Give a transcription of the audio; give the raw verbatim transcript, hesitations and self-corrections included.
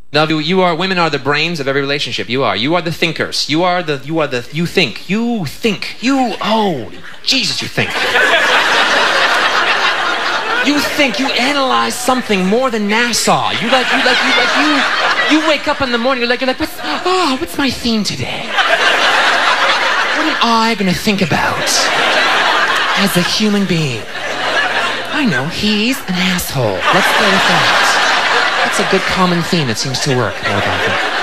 Now, you, you are, women are the brains of every relationship. You are. You are the thinkers. You are the, you are the, you think. You think. You, oh, Jesus, you think. You think. You analyze something more than NASA. You like, you like, you like, you, you wake up in the morning, you're like, you're like, what's, oh, what's my theme today? What am I gonna think about as a human being? I know, he's an asshole. Let's go with that. That's a good common theme that seems to work.